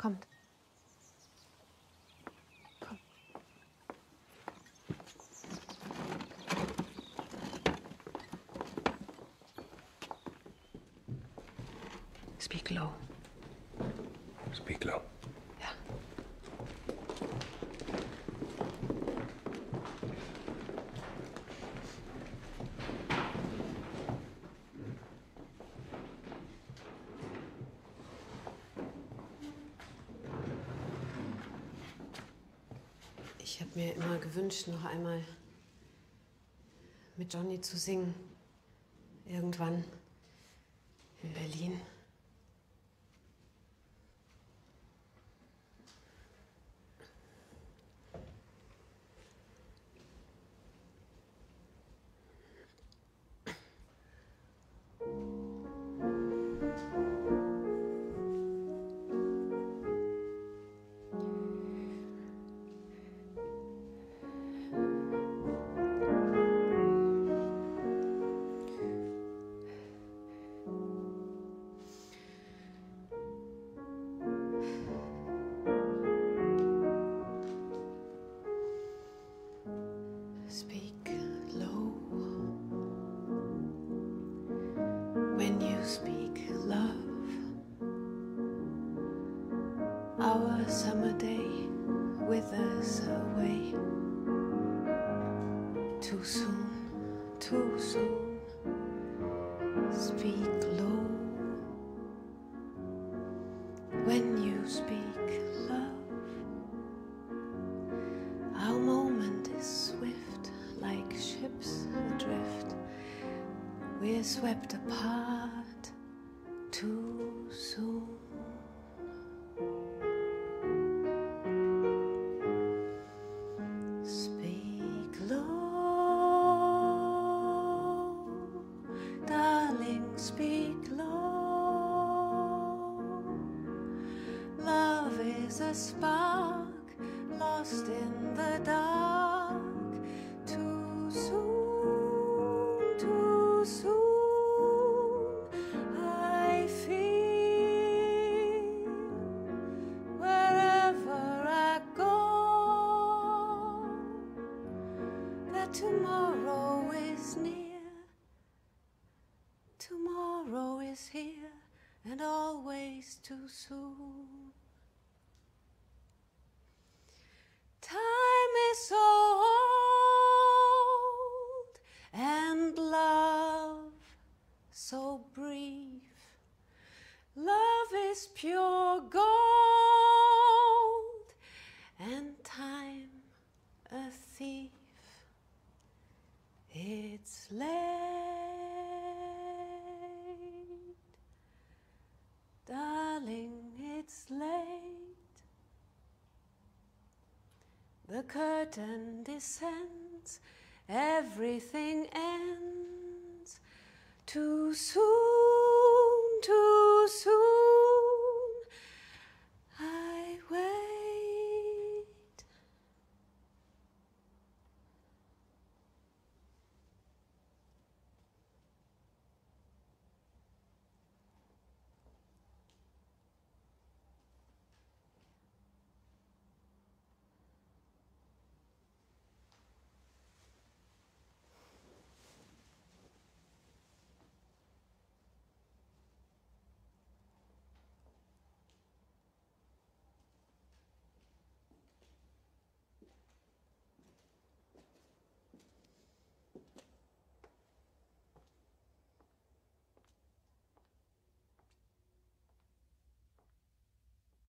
Kommt. Komm. Speak low. Speak low. Ja. Ich habe mir immer gewünscht, noch einmal mit Johnny zu singen. Irgendwann in Berlin. Speak low. When you speak love, our summer day withers away. Too soon, too soon. Speak low. When you speak love, our moment is swift, like ships adrift. We're swept apart too soon. Speak low, darling, speak low. Love is a spark lost in the dark. Too soon, too soon. I feel wherever I go that tomorrow is near. Tomorrow is here and always too soon. Time is so old and love so brief. Love is pure gold and time a thief. It's late, darling, it's late. The curtain descends, everything ends. Too soon, too soon.